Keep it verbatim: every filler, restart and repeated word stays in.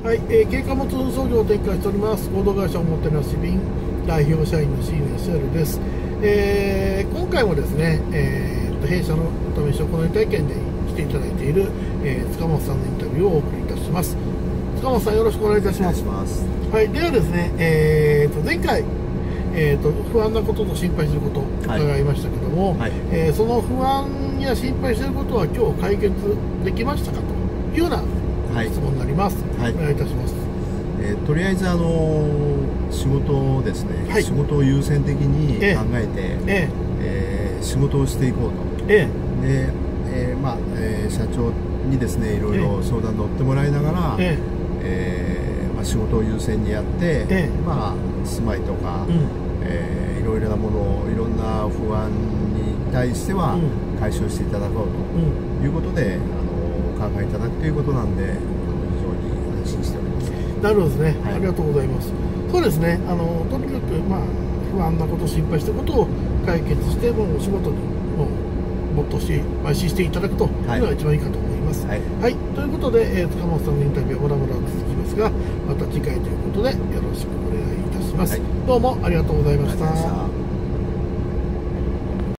はい、えー、軽貨物運送業を展開しております合同会社おもてなし便代表社員の椎名シェルです。えー、今回もですね、えー、弊社のお試し行い体験で来ていただいている、えー、塚本さんのインタビューをお送りいたします。塚本さん、よろしくお願いいたします。はい、ではですね、えー、と前回、えー、と不安なことと心配することを伺いましたけども、はいはい、えー、その不安や心配していることは今日解決できましたかというような質問になります。はい、お願いいたします。 えー、とりあえずあの仕事をですね、はい、仕事を優先的に考えて、えええー、仕事をしていこうと、ええでえーまあえー、社長にですねいろいろ相談に乗ってもらいながら、えええーまあ、仕事を優先にやって、ええまあ、住まいとか、うんえー、いろいろなものをいろんな不安に対しては解消していただこうということで、うん、あのお考えいただくということなんで非常に安心しております。 なるほどですね、はい、ありがとうございます。そうですね、あのとにかく、まあ、不安なこと、心配したことを解決して、もうお仕事にもう没頭して、邁進していただくというのが一番いいかと思います。はい、はい、ということで、えー、塚本さんのインタビューはまだまだ続きますが、また次回ということでよろしくお願いいたします。はい、どうもありがとうございました。